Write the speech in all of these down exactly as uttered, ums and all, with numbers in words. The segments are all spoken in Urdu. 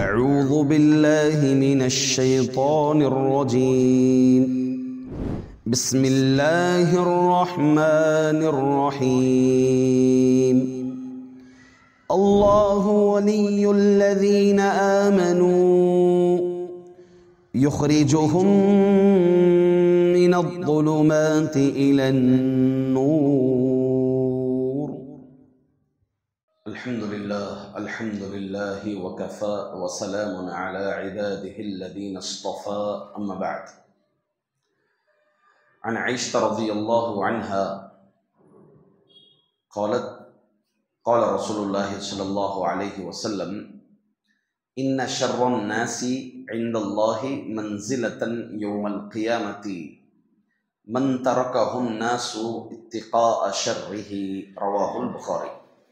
أعوذ بالله من الشيطان الرجيم بسم الله الرحمن الرحيم الله ولي الذين آمنوا يخرجهم من الظلمات إلى النور. الحمد لله الحمد لله وكفى وسلام على عباده الذين اصطفى أما بعد. عن عائشة رضي الله عنها قالت قال رسول الله صلى الله عليه وسلم إن شر الناس عند الله منزلة يوم القيامة من تركه الناس اتقاء شره. رواہ البخاری.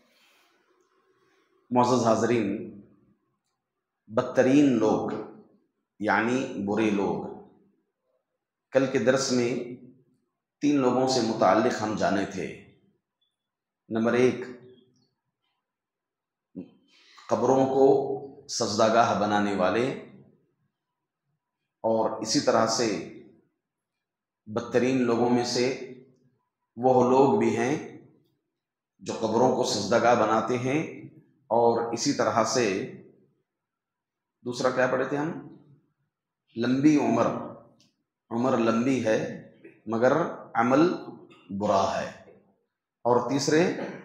معزز حاضرین، بدترین لوگ یعنی برے لوگ، کل کے درس میں تین لوگوں سے متعلق ہم جانے تھے. نمبر ایک، قبروں کو سجدہ گاہ بنانے والے، اور اسی طرح سے بدترین لوگوں میں سے وہ لوگ بھی ہیں جو قبروں کو سجدہ گاہ بناتے ہیں، اور اسی طرح سے دوسرا کیا پڑھے تھے ہم؟ لمبی عمر، عمر لمبی ہے مگر عمل برا ہے. اور تیسرے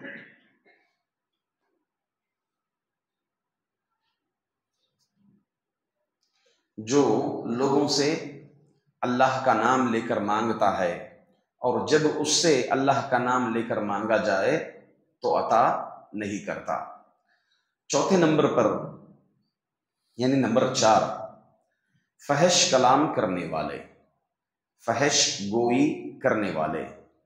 جو لوگوں سے اللہ کا نام لے کر مانگتا ہے، اور جب اس سے اللہ کا نام لے کر مانگا جائے تو عطا نہیں کرتا. چوتھے نمبر پر یعنی نمبر چار، فحش کلام کرنے والے، فحش گوئی کرنے والے،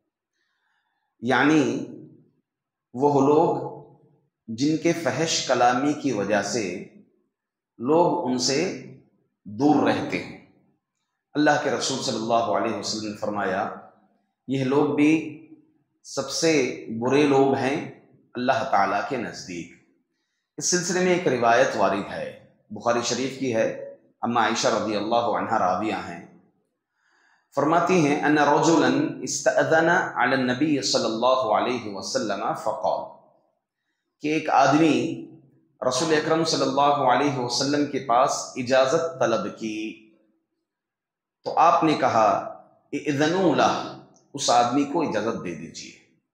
یعنی وہ لوگ جن کے فحش کلامی کی وجہ سے لوگ ان سے دور رہتے ہیں. اللہ کے رسول صلی اللہ علیہ وسلم نے فرمایا یہ لوگ بھی سب سے برے لوگ ہیں اللہ تعالیٰ کے نزدیک. اس سلسلے میں ایک روایت وارد ہے، بخاری شریف کی ہے. اما عائشہ رضی اللہ عنہا راویہ ہیں، فرماتی ہیں ان رجلا استأذن علی النبی صلی اللہ علیہ وسلم فقال، کہ ایک آدمی رسول اکرم صلی اللہ علیہ وسلم کے پاس اجازت طلب کی تو آپ نے کہا اذنوا لہ، اس آدمی کو اجازت دے دیجیے.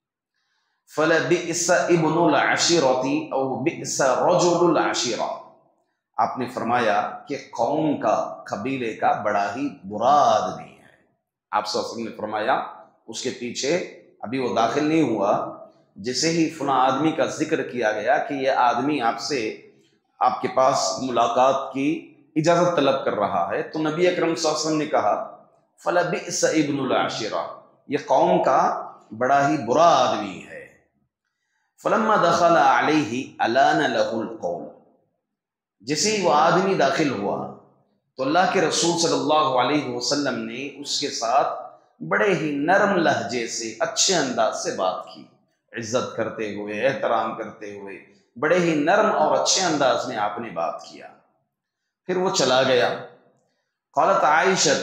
فَلَبِئْسَ ابْنُ الْعَشِيرَةِ او بِئْسَ رَجُلُ الْعَشِيرَةِ، آپ نے فرمایا کہ قوم کا، قبیلے کا بڑا ہی برا آدمی ہے. آپ صلی اللہ علیہ وسلم نے فرمایا اس کے پیچھے ابھی وہ داخل نہیں ہوا، جیسے ہی فلاں آدمی کا ذکر کیا گیا کہ یہ آدمی آپ سے، آپ کے پاس ملاقات کی اجازت طلب کر رہا ہے، تو نبی اکرم صلی اللہ علیہ وسلم نے کہا فَلَبِئْسَ ابْنُ الْعَشِيرَةِ، یہ قوم کا بڑا ہی برا آدمی ہے. فَلَمَّا دَخَلَ عَلَيْهِ أَلَانَ لَهُ الْقَوْلَ، جیسے ہی وہ آدمی داخل ہوا تو اللہ کے رسول صلی اللہ علیہ وسلم نے اس کے ساتھ بڑے ہی نرم لہجے سے، اچھے انداز سے بات کی، عزت کرتے ہوئے، احترام کرتے ہوئے بڑے ہی نرم اور اچھے انداز میں آپ نے بات کیا. پھر وہ چلا گیا. قالت عائشہ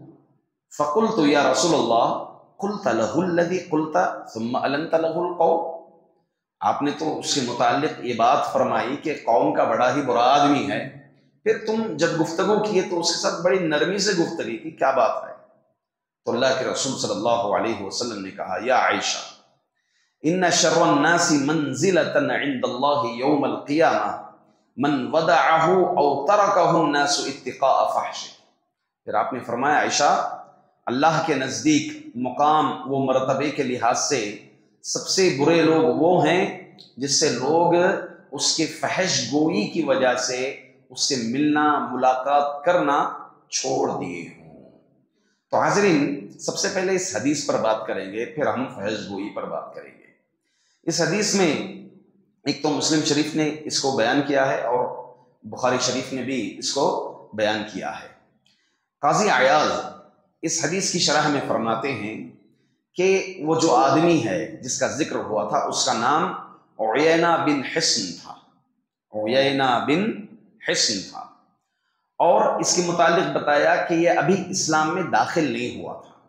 فقلت یا رسول اللہ قلت له الذي قلت ثم ألنت له القول، آپ نے تو اس کے متعلق یہ بات فرمائی کہ قوم کا بڑا ہی برا آدمی ہے، پھر تم جب گفتگو کیے تو اس کے ساتھ بڑی نرمی سے گفتگی کی، کیا بات ہے؟ تو اللہ کے رسول صلی اللہ علیہ وسلم نے کہا یا عائشہ ان شر الناس منزلۃ عند اللہ یوم القیامہ من ودعہ او ترکہ الناس اتقاء فحشہ. پھر آپ نے فرمایا عائشہ، اللہ کے نزدیک مقام و مرتبے کے لحاظ سے سب سے برے لوگ وہ ہیں جس سے لوگ اس کے فحش گوئی کی وجہ سے اس سے ملنا، ملاقات کرنا چھوڑ دیے ہوں. تو حاضرین، سب سے پہلے اس حدیث پر بات کریں گے، پھر ہم فحش گوئی پر بات کریں گے. اس حدیث میں ایک تو مسلم شریف نے اس کو بیان کیا ہے اور بخاری شریف نے بھی اس کو بیان کیا ہے. قاضی عیاض اس حدیث کی شرح میں فرماتے ہیں کہ وہ جو آدمی ہے جس کا ذکر ہوا تھا اس کا نام عیینہ بن حصن تھا. عیینہ بن حصن تھا، اور اس کے متعلق بتایا کہ یہ ابھی اسلام میں داخل نہیں ہوا تھا،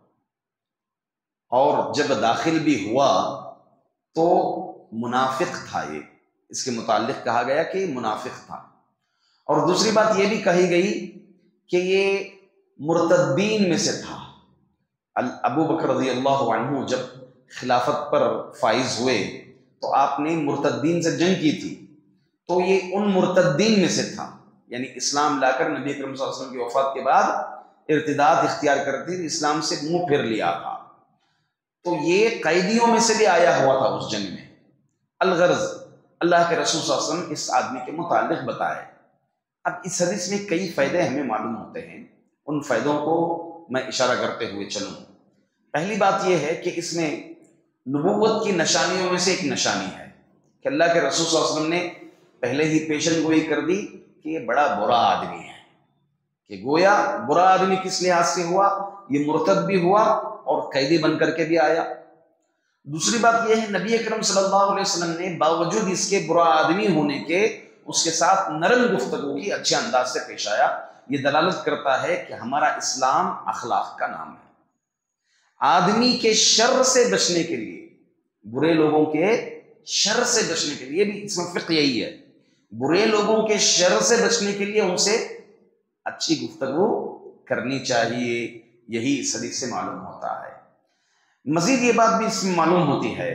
اور جب داخل بھی ہوا تو منافق تھا یہ، اس کے متعلق کہا گیا کہ منافق تھا۔ اور دوسری بات یہ بھی کہی گئی کہ یہ مرتدین میں سے تھا۔ ابو بکر رضی اللہ عنہ جب خلافت پر فائز ہوئے تو آپ نے مرتدین سے جنگ کی تھی، تو یہ ان مرتدین میں سے تھا، یعنی اسلام لا کر نبی اکرم صلی اللہ علیہ وسلم کی وفات کے بعد ارتداد اختیار کرتے، اسلام سے منہ پھیر لیا تھا، تو یہ قیدیوں میں سے بھی آیا ہوا تھا اس جنگ میں۔ الغرض اللہ کے رسول صلی اللہ علیہ وسلم اس آدمی کے متعلق بتائے۔ اب اس حدیث میں کئی فائدے ہمیں معلوم ہوتے ہیں، ان فائدوں کو میں اشارہ کرتے ہوئے چلوں۔ پہلی بات یہ ہے کہ اس میں نبوت کی نشانیوں میں سے ایک نشانی ہے کہ اللہ کے رسول صلی اللہ علیہ وسلم نے پہلے ہی پیشن گوئی کر دی کہ یہ بڑا برا آدمی ہے، کہ گویا برا آدمی کس لحاظ سے ہوا، یہ مرتد بھی ہوا اور قیدی بن کر کے بھی آیا۔ دوسری بات یہ ہے نبی اکرم صلی اللہ علیہ وسلم نے باوجود اس کے برا آدمی ہونے کے اس کے ساتھ نرم گفتگو کی، اچھے انداز سے پیش آیا۔ یہ دلالت کرتا ہے کہ ہمارا اسلام اخلاق کا نام ہے۔ آدمی کے شر سے بچنے کے لیے، برے لوگوں کے شر سے بچنے کے لیے، بھی اس میں فقہ یہی ہے، برے لوگوں کے شر سے بچنے کے لیے ان سے اچھی گفتگو کرنی چاہیے، یہی اس حدیث سے معلوم ہوتا ہے۔ مزید یہ بات بھی اس میں معلوم ہوتی ہے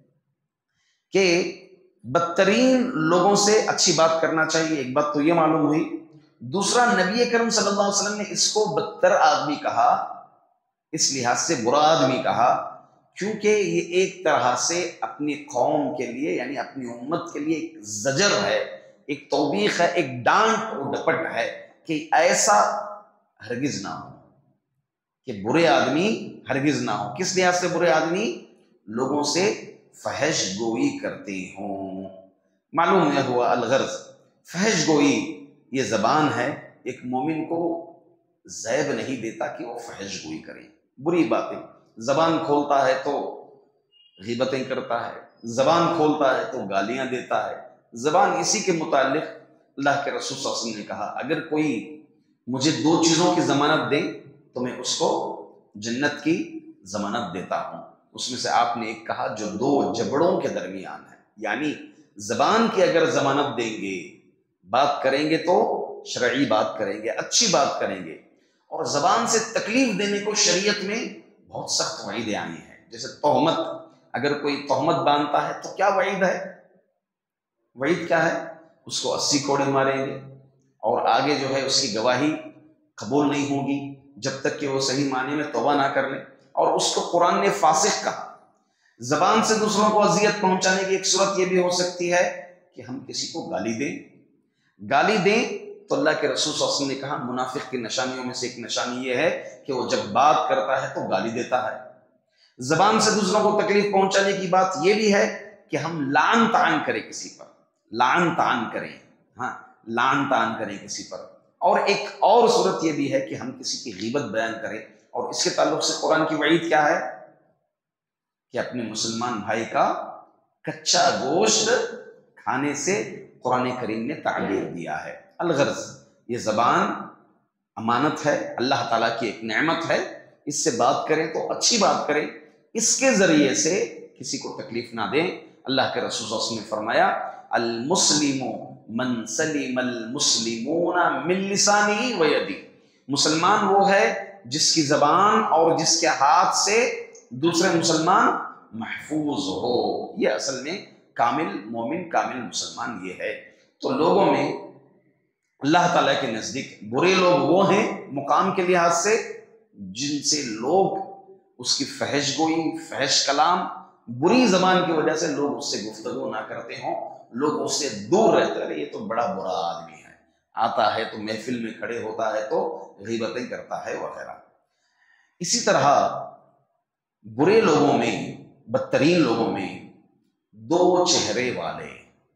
کہ بدترین لوگوں سے اچھی بات کرنا چاہیے، ایک بات تو یہ معلوم ہوئی۔ دوسرا، نبی کریم صلی اللہ علیہ وسلم نے اس کو بدتر آدمی کہا، اس لحاظ سے برا آدمی کہا کیونکہ یہ ایک طرح سے اپنی قوم کے لیے، یعنی اپنی امت کے لیے ایک زجر ہے، ایک توبیخ ہے، ایک ڈانٹ اور ڈپٹ ہے کہ ایسا ہرگز نہ ہو، کہ برے آدمی ہرگز نہ ہو۔ کس لحاظ سے برے آدمی؟ لوگوں سے فحش گوئی کرتے ہوں۔ معلوم یہ ہوا الغرض فحش گوئی یہ زبان ہے، ایک مومن کو زیب نہیں دیتا کہ وہ فحش گوئی کرے، بری باتیں۔ زبان کھولتا ہے تو غیبتیں کرتا ہے، زبان کھولتا ہے تو گالیاں دیتا ہے، زبان اسی کے متعلق اللہ کے رسول صلی اللہ علیہ وسلم نے کہا اگر کوئی مجھے دو چیزوں کی ضمانت دے تو میں اس کو جنت کی ضمانت دیتا ہوں۔ اس میں سے آپ نے ایک کہا جو دو جبڑوں کے درمیان ہے، یعنی زبان کی اگر ضمانت دیں گے، بات کریں گے تو شرعی بات کریں گے، اچھی بات کریں گے، اور زبان سے تکلیف دینے کو شریعت میں بہت سخت وعیدیں آئی ہیں۔ جیسے تہمت، اگر کوئی تہمت باندھتا ہے تو کیا وعید ہے؟ وعید کیا ہے؟ اس کو اسی کوڑے ماریں گے، اور آگے جو ہے اس کی گواہی قبول نہیں ہوگی جب تک کہ وہ صحیح معنی میں توبہ نہ کر لے، اور اس کو قرآن نے فاسق کہا۔ زبان سے دوسروں کو اذیت پہنچانے کی ایک صورت یہ بھی ہو سکتی ہے کہ ہم کسی کو گالی دیں گالی دیں تو اللہ کے رسول صلی اللہ علیہ وسلم نے کہا منافق کی نشانیوں میں سے ایک نشانی یہ ہے کہ وہ جب بات کرتا ہے تو گالی دیتا ہے۔ زبان سے دوسروں کو تکلیف پہنچانے کی بات یہ بھی ہے کہ ہم لعن طعن کریں کسی پر، لعن طعن کریں، ہاں لعن طعن کریں کسی پر۔ اور ایک اور صورت یہ بھی ہے کہ ہم کسی کی غیبت بیان کریں، اور اس کے تعلق سے قرآن کی وعید کیا ہے کہ اپنے مسلمان بھائی کا کچا گوشت کھانے سے قرآن کریم نے تعبیر دیا ہے۔ الغرض یہ زبان امانت ہے، اللہ تعالیٰ کی ایک نعمت ہے، اس سے بات کریں تو اچھی بات کریں، اس کے ذریعے سے کسی کو تکلیف نہ دیں۔ اللہ کے رسول صلی اللہ علیہ وسلم نے فرمایا المسلم من سلم المسلمون من لسانہ و یدہ، مسلمان وہ ہے جس کی زبان اور جس کے ہاتھ سے دوسرے مسلمان محفوظ ہو۔ یہ اصل میں کامل مومن، کامل مسلمان یہ ہے۔ تو لوگوں میں اللہ تعالیٰ کے نزدیک برے لوگ وہ ہیں مقام کے لحاظ سے جن سے لوگ اس کی فحش گوئی، فحش کلام، بری زبان کی وجہ سے لوگ اس سے گفتگو نہ کرتے ہوں، لوگ اس سے دور رہتے ہیں، یہ تو بڑا برا آدمی ہے، آتا ہے تو محفل میں کھڑے ہوتا ہے تو غیبتیں کرتا ہے وغیرہ۔ اسی طرح برے لوگوں میں، بدترین لوگوں میں دو چہرے والے،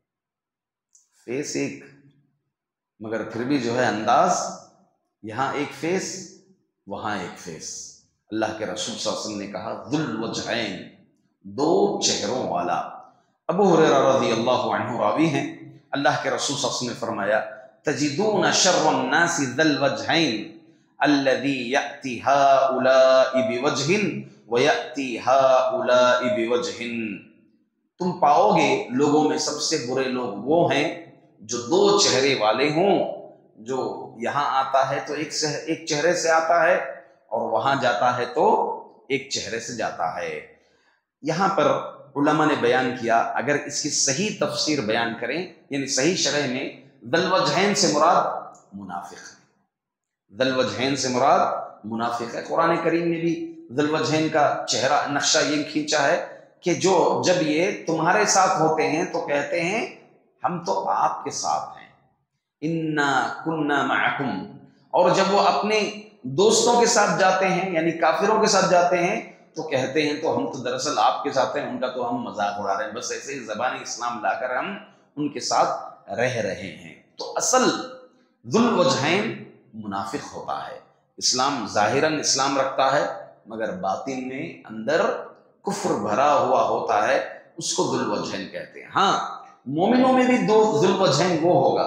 فیس ایک مگر پھر بھی جو ہے انداز، یہاں ایک فیس وہاں ایک فیس۔ اللہ کے رسول صلی اللہ علیہ وسلم نے کہا ذو الوجہین، دو چہروں والا۔ ابو ہریرہ رضی اللہ عنہ راوی ہیں، اللہ کے رسول صلی اللہ علیہ وسلم نے فرمایا تجدون شر الناس ذا الوجهين الذي يأتي هؤلاء بوجه ويأتي هؤلاء بوجه، تم پاؤ گے لوگوں میں سب سے برے لوگ وہ ہیں جو دو چہرے والے ہوں، جو یہاں آتا ہے تو ایک سے ایک چہرے سے آتا ہے اور وہاں جاتا ہے تو ایک چہرے سے جاتا ہے۔ یہاں پر علماء نے بیان کیا، اگر اس کی صحیح تفسیر بیان کریں یعنی صحیح شرح میں، ذل وجہین سے مراد منافق ہے، ذل وجہین سے مراد منافق ہے۔ قرآن کریم نے بھی ذل وجہین کا چہرہ نقشہ یہ کھینچا ہے کہ جو جب یہ تمہارے ساتھ ہوتے ہیں تو کہتے ہیں ہم تو آپ کے ساتھ ہیں، انا کننا معکم، اور جب وہ اپنے دوستوں کے ساتھ جاتے ہیں یعنی کافروں کے ساتھ جاتے ہیں تو کہتے ہیں تو ہم تو دراصل آپ کے ساتھ ہیں، ان کا تو ہم مذاق اڑا رہے ہیں، بس ایسے ہی زبان اسلام لا کر ہم ان کے ساتھ رہ رہے ہیں۔ تو اصل ذل وجہین منافق ہوتا ہے، اسلام ظاہراً اسلام رکھتا ہے مگر باطن میں اندر کفر بھرا ہوا ہوتا ہے، اس کو ذل وجہین کہتے ہیں۔ ہاں مومنوں میں بھی دو ذل وجہین وہ ہوگا،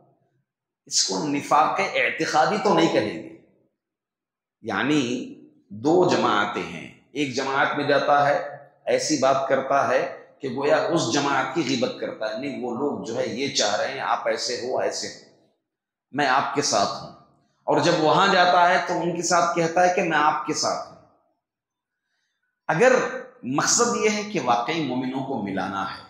اس کو نفاق اعتقادی تو نہیں کہیں گے، یعنی دو جماعتیں ہیں، ایک جماعت میں جاتا ہے ایسی بات کرتا ہے کہ گویا اس جماعت کی غیبت کرتا ہے، نہیں وہ لوگ جو ہے یہ چاہ رہے ہیں آپ ایسے ہو ایسے ہو، میں آپ کے ساتھ ہوں، اور جب وہاں جاتا ہے تو ان کے ساتھ کہتا ہے کہ میں آپ کے ساتھ ہوں۔ اگر مقصد یہ ہے کہ واقعی مومنوں کو ملانا ہے،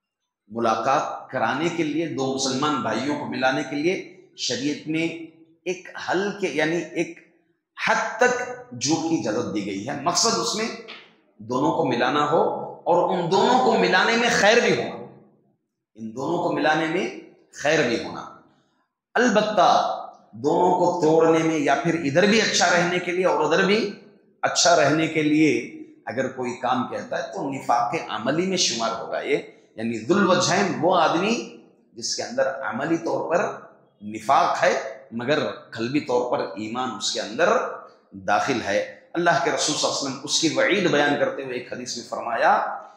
ملاقات کرانے کے لیے دو مسلمان بھائیوں کو ملانے کے لیے شریعت میں ایک حل کے یعنی ایک حد تک جھوٹ کی اجازت دی گئی ہے، مقصد اس میں دونوں کو ملانا ہو اور ان دونوں کو ملانے میں خیر بھی ہونا، ان دونوں کو ملانے میں خیر بھی ہونا۔ البتہ دونوں کو توڑنے میں یا پھر ادھر بھی اچھا رہنے کے لیے اور ادھر بھی اچھا رہنے کے لیے اگر کوئی کام کہتا ہے تو نفاق عملی میں شمار ہوگا یہ، یعنی ذل وجہین وہ آدمی جس کے اندر عملی طور پر نفاق ہے مگر قلبی طور پر ایمان اس کے اندر داخل ہے۔ اللہ کے رسول صلی اللہ علیہ وسلم اس کی وعید بیان کرتے ہوئے ایک حدیث میں فرمایا،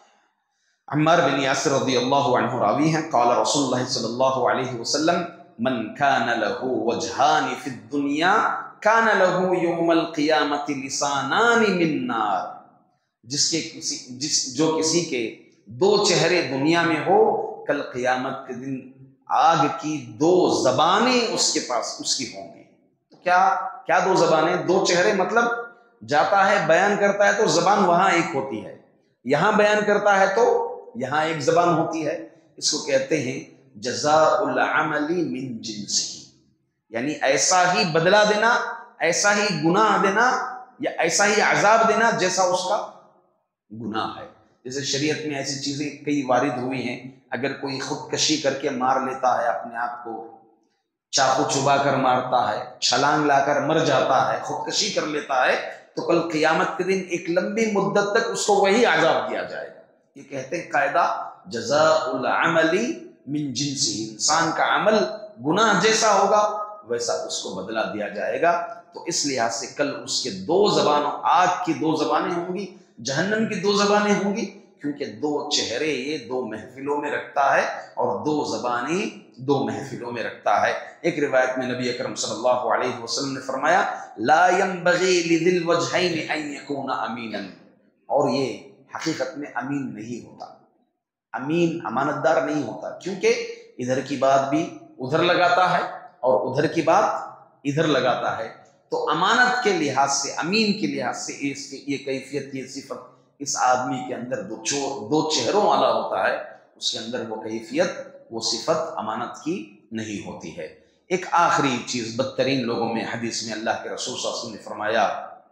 عمار بن یاسر رضی اللہ عنہ راوی ہیں، قال رسول اللہ صلی اللہ علیہ وسلم من کان له وجہان فی الدنیا کان له یوم القیامت لسانان من نار، جس کے کسی جس جو کسی کے دو چہرے دنیا میں ہو، کل قیامت کے دن آگ کی دو زبانیں اس کے پاس اس کی ہوں گی۔ تو کیا کیا دو زبانیں؟ دو چہرے مطلب جاتا ہے بیان کرتا ہے تو زبان وہاں ایک ہوتی ہے، یہاں بیان کرتا ہے تو یہاں ایک زبان ہوتی ہے، اس کو کہتے ہیں جزاء العمل من جنسہ، یعنی ایسا ہی بدلہ دینا، ایسا ہی گناہ دینا یا ایسا ہی عذاب دینا جیسا اس کا گناہ ہے۔ جیسے شریعت میں ایسی چیزیں کئی وارد ہوئی ہیں، اگر کوئی خودکشی کر کے مار لیتا ہے اپنے آپ کو، چاقو چبا کر مارتا ہے، چھلانگ لا کر مر جاتا ہے، خودکشی کر لیتا ہے، تو کل قیامت کے دن ایک لمبی مدت تک اس کو وہی عذاب دیا جائے گا۔ یہ کہتے ہیں قاعدہ جزاء العمل من جنسی، انسان کا عمل گناہ جیسا ہوگا ویسا اس کو بدلہ دیا جائے گا۔ تو اس لحاظ سے کل اس کے دو زبانوں، آگ کی دو زبانیں ہوں گی، جہنم کی دو زبانیں ہوں گی، کیونکہ دو چہرے یہ دو محفلوں میں رکھتا ہے اور دو زبانیں دو محفلوں میں رکھتا ہے۔ ایک روایت میں نبی اکرم صلی اللہ علیہ وسلم نے فرمایا لا ينبغي لذي الوجهين ان يكون امينا، اور یہ حقیقت میں امین نہیں ہوتا، امین امانت دار نہیں ہوتا، کیونکہ ادھر کی بات بھی ادھر لگاتا ہے اور ادھر کی بات ادھر لگاتا ہے۔ تو امانت کے لحاظ سے، امین کے لحاظ سے اس کی یہ کیفیت، یہ صفت اس آدمی کے اندر دو چور دو چہروں والا ہوتا ہے، اس کے اندر وہ کیفیت، وہ صفت امانت کی نہیں ہوتی ہے۔ ایک آخری چیز، بدترین لوگوں میں حدیث میں اللہ کے رسول صلی اللہ علیہ وسلم نے فرمایا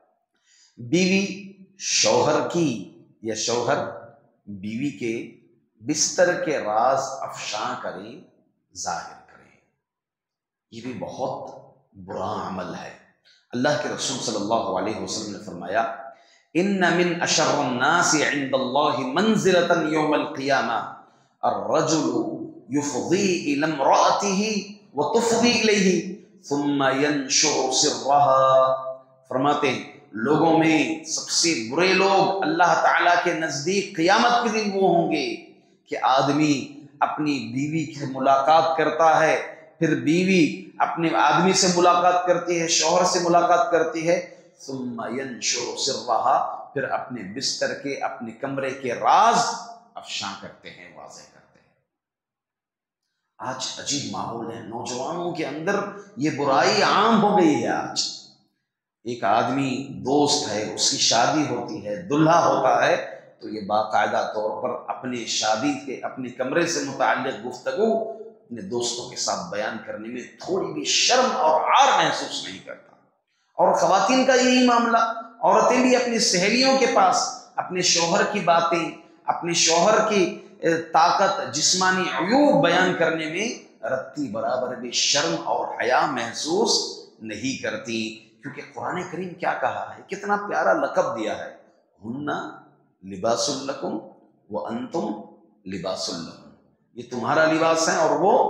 بیوی شوہر کی یا شوہر بیوی کے بستر کے راز افشاں کریں، ظاہر کریں، یہ بھی بہت برا عمل ہے۔ اللہ کے رسول صلی اللہ علیہ وسلم نے فرمایا ان من اشر الناس عند اللہ منزلۃ یوم القیامہ الرجل یفضی الی امرأته وتفضی الیہ ثم ينشر سرها، فرماتے ہیں لوگوں میں سب سے برے لوگ اللہ تعالیٰ کے نزدیک قیامت کے دن وہ ہوں گے کہ آدمی اپنی بیوی کی ملاقات کرتا ہے، پھر بیوی اپنے آدمی سے ملاقات کرتی ہے، شوہر سے ملاقات کرتی ہے، ثم ینشر سرہا، پھر اپنے بستر کے اپنے کمرے کے راز افشاں کرتے ہیں، واضح کرتے ہیں۔ آج عجیب ماحول ہے، نوجوانوں کے اندر یہ برائی عام ہو گئی ہے۔ آج ایک آدمی دوست ہے، اس کی شادی ہوتی ہے، دلہا ہوتا ہے، تو یہ باقاعدہ طور پر اپنے شادی کے اپنے کمرے سے متعلق گفتگو اپنے دوستوں کے ساتھ بیان کرنے میں تھوڑی بھی شرم اور عار محسوس نہیں کرتا۔ اور خواتین کا یہی معاملہ، عورتیں بھی اپنی سہیلیوں کے پاس اپنے شوہر کی باتیں، اپنے شوہر کی طاقت، جسمانی عیوب بیان کرنے میں رتی برابر بھی شرم اور حیا محسوس نہیں کرتی، کیونکہ قرآن کریم کیا کہا ہے، کتنا پیارا لقب دیا ہے، ہن لباس لکم وانتم لباس لہن، یہ تمہارا لباس ہے اور وہ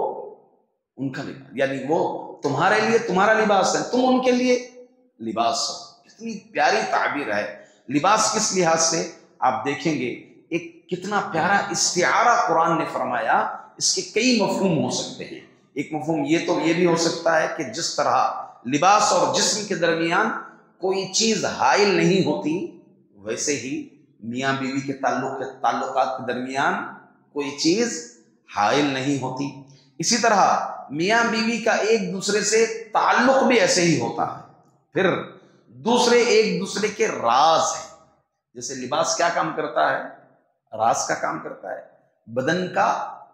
ان کا لباس، یعنی وہ تمہارے لیے تمہارا لباس ہے، تم ان کے لیے لباس ہو۔ کتنی پیاری تعبیر ہے۔ لباس کس لحاظ سے آپ دیکھیں گے، ایک کتنا پیارا استعارہ قرآن نے فرمایا، اس کے کئی مفہوم ہو سکتے ہیں۔ ایک مفہوم یہ تو یہ بھی ہو سکتا ہے کہ جس طرح لباس اور جسم کے درمیان کوئی چیز حائل نہیں ہوتی، ویسے ہی میاں بیوی کے تعلق کے تعلقات کے درمیان کوئی چیز حائل نہیں ہوتی۔ اسی طرح میاں بیوی کا ایک دوسرے سے تعلق بھی ایسے ہی ہوتا ہے۔ پھر دوسرے ایک دوسرے کے راز ہیں، جیسے لباس کیا کام کرتا ہے، راز کا کام کرتا ہے، بدن کا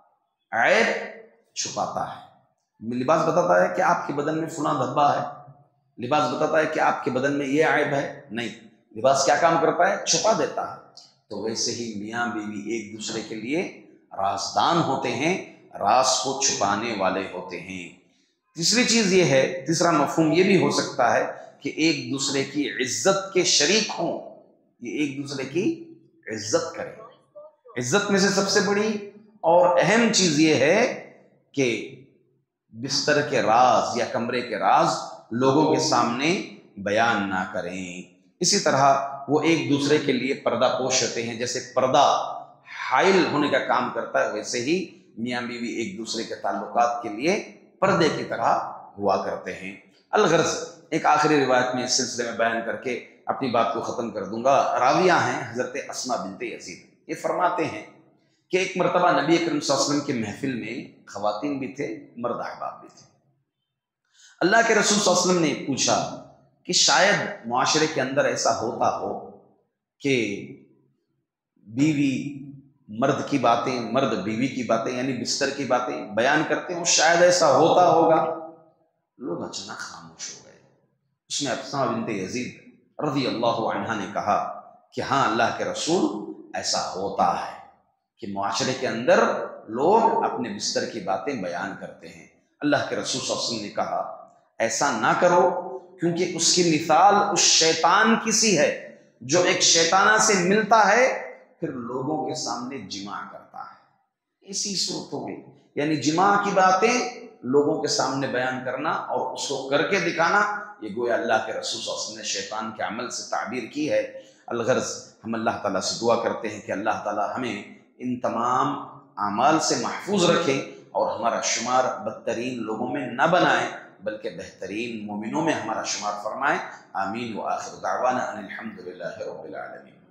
عیب چھپاتا ہے۔ لباس بتاتا ہے کہ آپ کے بدن میں فلاں دھبا ہے، لباس بتاتا ہے کہ آپ کے بدن میں یہ عیب ہے، نہیں، لباس کیا کام کرتا ہے، چھپا دیتا ہے۔ تو ویسے ہی میاں بیوی ایک دوسرے کے لیے رازدان ہوتے ہیں، راز کو چھپانے والے ہوتے ہیں۔ تیسری چیز یہ ہے، تیسرا مفہوم یہ بھی ہو سکتا ہے کہ ایک دوسرے کی عزت کے شریک ہوں، یہ ایک دوسرے کی عزت کریں۔ عزت میں سے سب سے بڑی اور اہم چیز یہ ہے کہ بستر کے راز یا کمرے کے راز لوگوں کے سامنے بیان نہ کریں۔ اسی طرح وہ ایک دوسرے کے لیے پردہ پوش ہوتے ہیں، جیسے پردہ حائل ہونے کا کام کرتا ہے، ویسے ہی میاں بیوی ایک دوسرے کے تعلقات کے لیے پردے کی طرح ہوا کرتے ہیں۔ الغرض ایک آخری روایت میں اس سلسلے میں بیان کر کے اپنی بات کو ختم کر دوں گا۔ راویہ ہیں حضرت اسماء بنت یزید، یہ فرماتے ہیں کہ ایک مرتبہ نبی اکرم صلی اللہ علیہ وسلم کے محفل میں خواتین بھی تھے، مرد احباب بھی تھے۔ اللہ کے رسول صلی اللہ علیہ وسلم نے پوچھا کہ شاید معاشرے کے اندر ایسا ہوتا ہو کہ بیوی مرد کی باتیں، مرد بیوی کی باتیں یعنی بستر کی باتیں بیان کرتے ہوں، شاید ایسا ہوتا ہوگا۔ لوگ اچانک خاموش ہو گئے۔ اس میں اسماء بنت یزید رضی اللہ عنہا نے کہا کہ ہاں اللہ کے رسول، ایسا ہوتا ہے کہ معاشرے کے اندر لوگ اپنے بستر کی باتیں بیان کرتے ہیں۔ اللہ کے رسول صلی اللہ علیہ وسلم نے کہا ایسا نہ کرو، کیونکہ اس کی مثال اس شیطان کی سی ہے جو ایک شیطانہ سے ملتا ہے پھر لوگوں کے سامنے جماع کرتا ہے۔ اسی صورت ہو گئی، یعنی جماع کی باتیں لوگوں کے سامنے بیان کرنا اور اس کو کر کے دکھانا، یہ گویا اللہ کے رسول صلی اللہ علیہ وسلم نے شیطان کے عمل سے تعبیر کی ہے۔ الغرض ہم اللہ تعالیٰ سے دعا کرتے ہیں کہ اللہ تعالیٰ ہمیں ان تمام اعمال سے محفوظ رکھے اور ہمارا شمار بدترین لوگوں میں نہ بنائے، بلکہ بہترین مومنوں میں ہمارا شمار فرمائے۔ آمین۔ وآخر دعوانا ان الحمد للہ رب العالمین۔